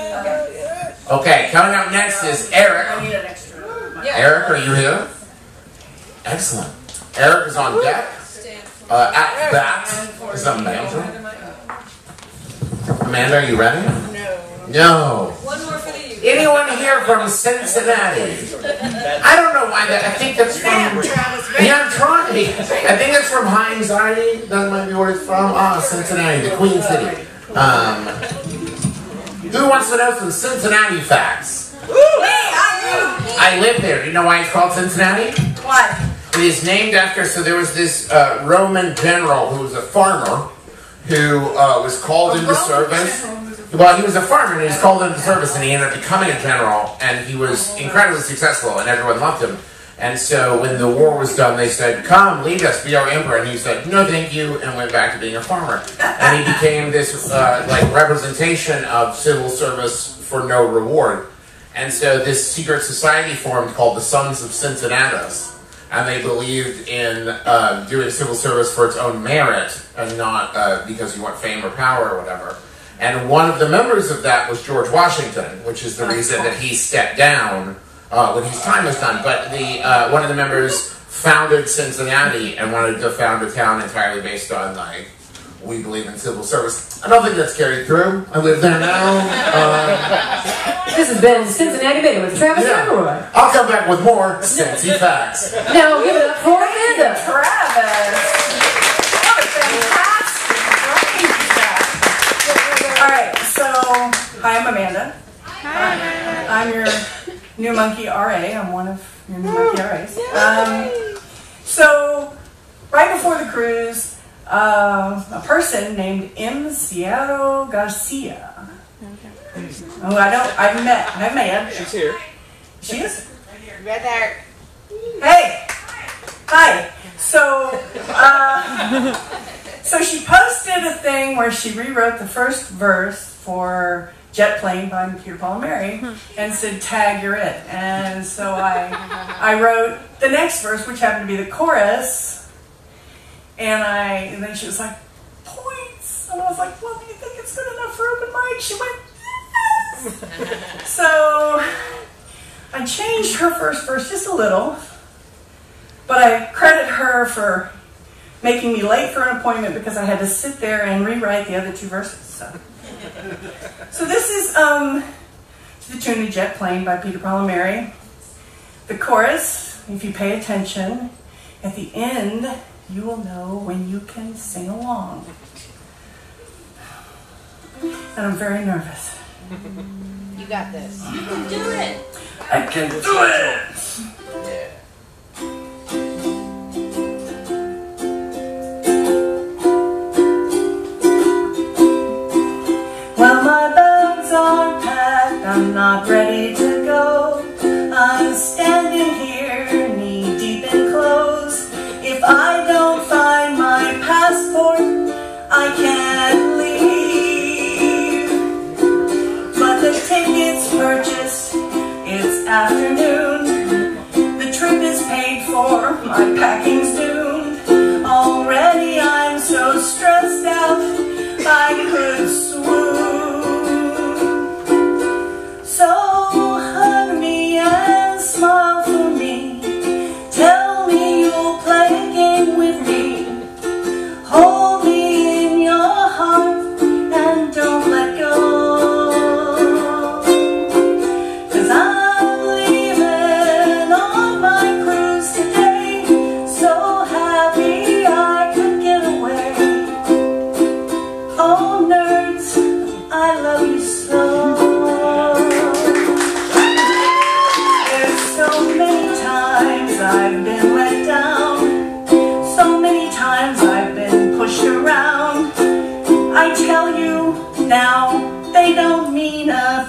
Okay, coming up next is Eric. I need an extra. Eric, are you here? Excellent. Eric is on deck. At bat is Amanda. Amanda, are you ready? No. One more for the youth. Anyone here from Cincinnati? I don't know why that. I think that's from. Yeah, I'm trying. I think it's from Hindsight. That might be where it's from. Cincinnati, the Queen City. Who wants to know some Cincinnati facts? I live there. Do you know why it's called Cincinnati? Why? It is named after. So there was this Roman general who was a farmer who was called into service. Well, he was a farmer and he was called into service and he ended up becoming a general and he was incredibly successful and everyone loved him. And so when the war was done, they said, come, lead us, be our emperor. And he said, no, thank you, and went back to being a farmer. And he became this like representation of civil service for no reward. And so this secret society formed called the Sons of Cincinnatus. And they believed in doing civil service for its own merit and not because you want fame or power or whatever. And one of the members of that was George Washington, which is the reason that he stepped down when his time was done. But one of the members founded Cincinnati and wanted to found a town entirely based on, like, we believe in civil service. I don't think that's carried through. I live there now. This has been Cincinnati Bay with Travis McElroy. I'll come back with more Cincy facts. Now give it up for Amanda. Travis. What a fantastic. All right, so hi, I'm Amanda. Hi. I'm your new Monkey RA. I'm one of your new Monkey RAs. So right before the cruise, a person named M. Ciaro Garcia. Oh, I've met. She's here. She is? Right there. Hey! Hi! So she posted a thing where she rewrote the first verse for Jet Plane by Peter, Paul, and Mary and said, tag, you're it. And so I wrote the next verse, which happened to be the chorus. And then she was like, points. And I was like, well, do you think it's good enough for open mic? She went, yes. So I changed her first verse just a little, but I credit her for making me late for an appointment because I had to sit there and rewrite the other two verses. So this is to the tune of Jet Plane by Peter, Paul, and Mary. The chorus, if you pay attention, at the end, you will know when you can sing along. And I'm very nervous. You got this. You can do it. I can do it! Yeah. Well, my bags are packed, I'm not ready to go. I'm standing here, knee deep in clothes. If I don't find my passport, I can't leave. But the ticket's purchased, it's afternoon. The trip is paid for, my packing's doomed. Already I'm so stressed out, I could swoon. So hug me and smile for me. Tell me you'll play a game with me. Hold me in your heart and don't let go. 'Cause I'm leaving on my cruise today. So happy I could get away. Oh nerds, I love you so. There's so many times I've been let down. So many times I've been pushed around. I tell you now, they don't mean a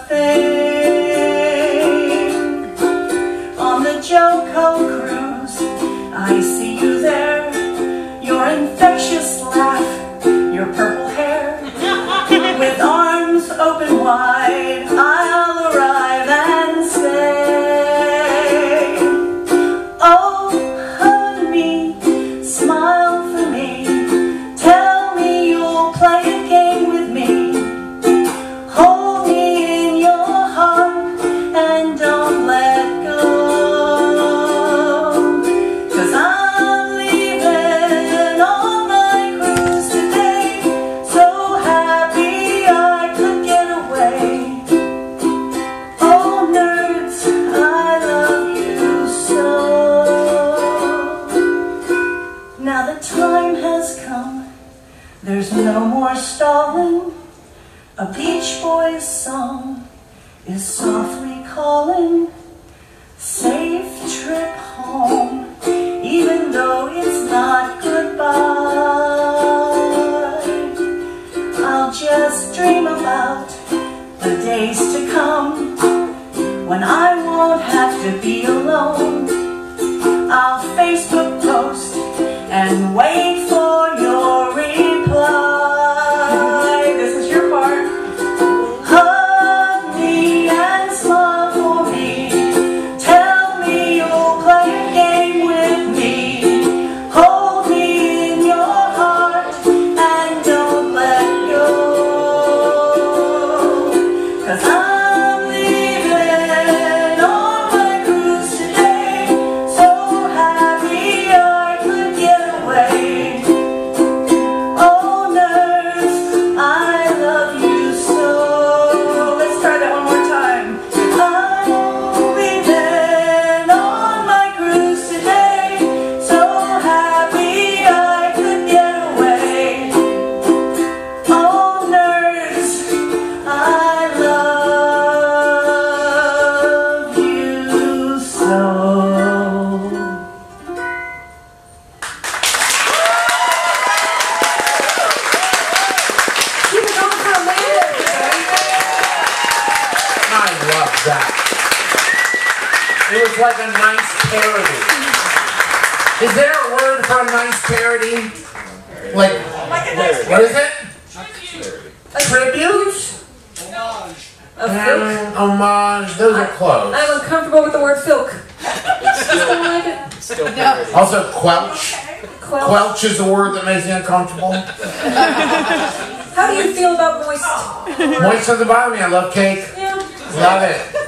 thing. On the JoCo cruise, I see you there. Your infectious laugh, your purple hair. With arms open wide, I'll arrive and say, oh, hug me, smile for me. Tell me you'll play a game with me. Hold me in your boy's song is softly calling. Safe trip home, even though it's not goodbye. I'll just dream about the days to come when I won't have to be alone. I'll Facebook post and wait for your reply. This is your part. Hug me and smile for me. Tell me you'll play a game with me. Hold me in your heart and don't let go. 'Cause I'm leaving on my cruise today, so happy I could get away. Oh nurse, I love you so. Let's try that one more time. I'm leaving on my cruise today, so happy I could get away. Oh nurse, I love you so. Keep it going for Amanda. I love that. It was like a nice parody. Is there a word for a nice parody? Like, what is it? Tribute? Homage. Those are close. I'm uncomfortable with the word Filk. Still don't like it? Still parody. Also, quelch. Quelch. Quelch is a word that makes me uncomfortable. How do you feel about moist? Moist doesn't bother me. I love cake. Yeah. Love it.